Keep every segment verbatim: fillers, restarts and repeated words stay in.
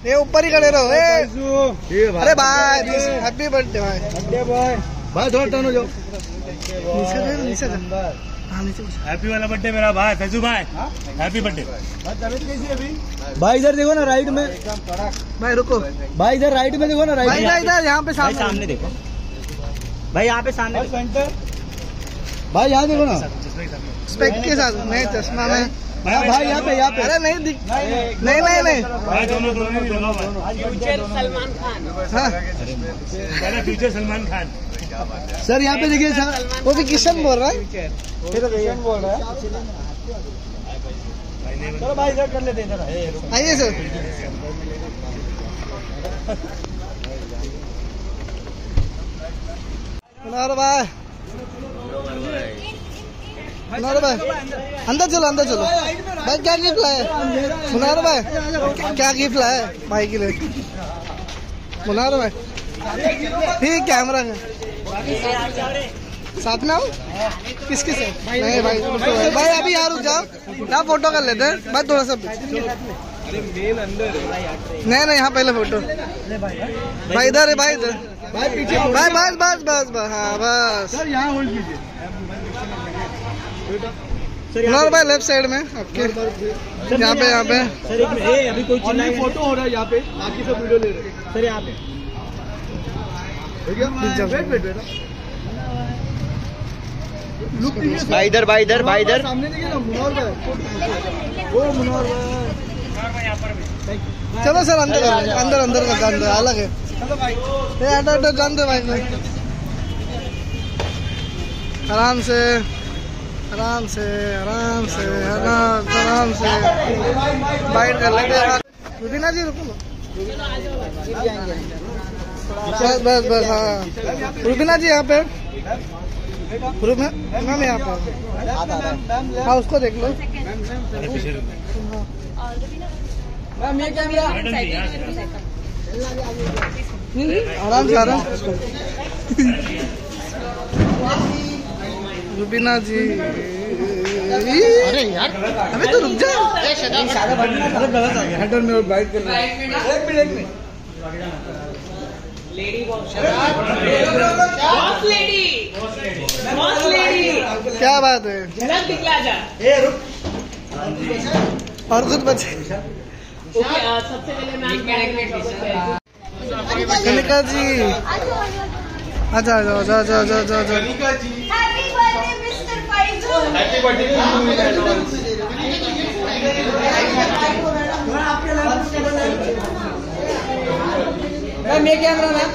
ये ऊपर ही खड़े रहो। अरे भाई हैप्पी बर्थडे भाई। बर्थडे बॉय भाई थोड़ा टर्न हो जाओ। नीचे हैप्पी वाला बर्थडे मेरा भाई फैजू भाई। हैप्पी बर्थडे भाई। इधर देखो ना राइट में भाई। रुको भाई इधर राइट में देखो ना। राइट भाई इधर यहाँ पे सामने सामने देखो भाई। यहाँ पे सामने भाई यहाँ देखो ना स्पेक्ट के साथ। नहीं चश्मा में भाई यहाँ पे यहाँ पे। अरे नहीं दिख नहीं नहीं नहीं भाई दोनों दोनों फ्यूचर सलमान खान। हाँ फ्यूचर सलमान खान सर। यहाँ पे देखिए सर वो भी किशन बोल रहा है। किशन बोल रहा है। चलो भाई इधर कर लेते हैं। आइए सर। मुनार भाई मुनार भाई अंदर चलो अंदर चलो भाई। क्या गिफ्ट लाए मुनार भाई? क्या गिफ्ट लाए भाई के लिए मुनार भाई? ठीक कैमरा है साथ में आओ। किसके से? नहीं भाई भाई अभी यार रुक जाओ ना। फोटो कर लेते हैं भाई थोड़ा सा। नहीं नहीं यहाँ पहले फोटो भाई। इधर है भाई इधर भाई पीछे भाई। बस बस बस बस हाँ बस सर। यहाँ होल्ड कीजिए मुनार भाई लेफ्ट साइड में आपके। यहाँ पे यहाँ पे सर एक अभी कोई फोटो हो रहा है यहाँ पे। बाकी सब वीडियो ले रहे हैं सर। यहाँ पे भाई इधर भाई इधर भाई इधर सामने देखिए ना मुनार भाई। वो मुनार भाई चलो सर अंदर अंदर अंदर का जान दो अलग है। ये अंदर अंदर जान दो भाई। आराम से आराम से आराम से आराम आराम से बाइट कर लेते। रुबीना जी रुको बस बस बस। हाँ रुबीना जी यहाँ पे। मैम यहाँ पे। हाँ उसको देख लो मैम। ये कैमरा आराम से आराम। रुबीना जी अरे यार अबे तो रुक जा। अरे गलत आ गया। हेडर में बाइट कर रहा है। एक मिनट एक minute lady boss lady boss lady. क्या बात है? झलक दिखला जा। ए रुक और कुछ बचे। सबसे पहले मैम कनिका जी अच्छा अच्छा अच्छा अच्छा अच्छा अच्छा। Kanika ji happy birthday mister Faizu. Happy birthday. Ma'am ये camera ma'am.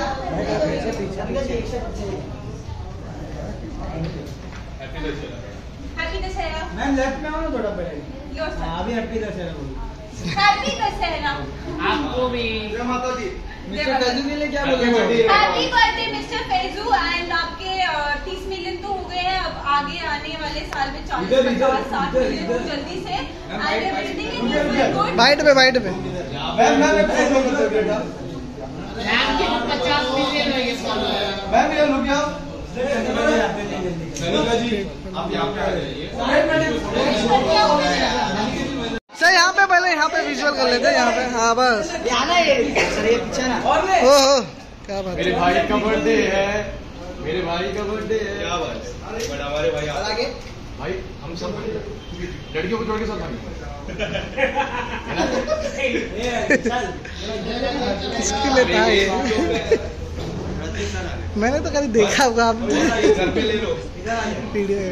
Happy Dussehra ma'am. Left में आओ ना थोड़ा पहले। अभी हैप्पी दशहरा बोलो। हैप्पी दशहरा आपको भी। माता दी मिस्टर फैजू के लिए क्या बोलेंगे? Happy birthday mister Faizu. And आपके तीस मिलियन तो हो गए हैं। अब आगे आने वाले साल में चालीस पचास साठ मिलियन जल्दी से। बाइट पे बाइट पे पचास मिलियन मैम। ये लोग सर यहाँ पे पहले यहाँ पे विजुअल कर लेते हैं। यहाँ पे हाँ बस हो हो। क्या बात मेरे भाई का बर्थडे है। मेरे भाई का बर्थडे है। क्या बात हमारे भाई आगे भाई हम सब लड़कियों को जोड़ के साथ किसके लिए था ये? मैंने तो कभी देखा होगा आप वीडियो।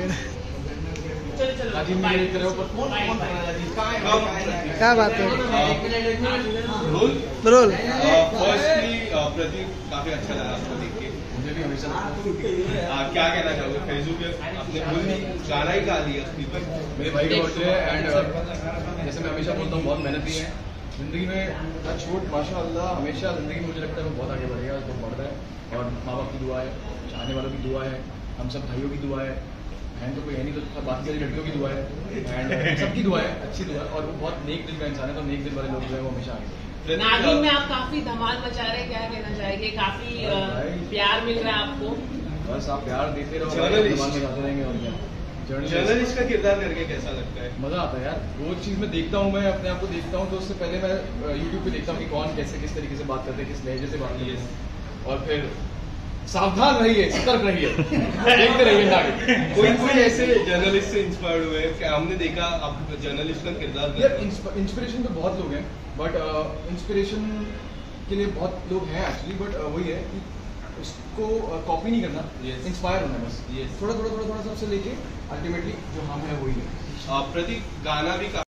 क्या बात है? रोल फर्स्टली प्रदीप काफी अच्छा लगा आपको देख के। मुझे भी हमेशा क्या कहना चाहोगे फैजू के अपने गाना ही गा दिया मेरे भाई को एंड जैसे मैं हमेशा बोलता हूँ बहुत मेहनती है जिंदगी में। छूट माशाअल्लाह हमेशा जिंदगी में मुझे लगता है बहुत आगे बढ़ेगा। तो बढ़ता है और माँ बाप की दुआ है, चाहने वालों की दुआ है, हम सब भाइयों की दुआ है। बहन तो कोई है नहीं तो बाकी सारी लड़कियों की दुआ है एंड सबकी दुआ है, अच्छी दुआ है। और वो बहुत नेक दिल का इंसान है। तो नेक दिल वाले लोग जो है वो हमेशा आगे। नागिन में आप काफी धमाल मचा रहे हैं, क्या कहना चाहेंगे? काफी प्यार मिल रहा है आपको? बस आप प्यार देते रहो, धमाल मचाते रहेंगे और क्या। जर्नलिस्ट का किरदार करके कैसा लगता है? मजा आता है यार, वो चीज मैं देखता हूँ, मैं अपने आप को देखता हूँ तो उससे पहले मैं यूट्यूब पे देखता हूँ कि कौन कैसे किस तरीके से बात करते हैं, किस लहजे से बात करते हैं, और फिर सावधान रहिए, सतर्क रहिए, देखते रहिए आगे। कोई कोई ऐसे जर्नलिस्ट से इंस्पायर्ड हुए क्या हमने देखा आप जर्नलिस्ट का किरदार? यार इंस्पिरेशन तो बहुत लोग हैं, बट इंस्पिरेशन के लिए बहुत लोग हैं एक्चुअली, बट वही है कि उसको कॉपी नहीं करना, इंस्पायर होना बस, थोड़ा थोड़ा थोड़ा थोड़ा सबसे लेके अल्टीमेटली जो हम है वही है। प्रतीक गाना भी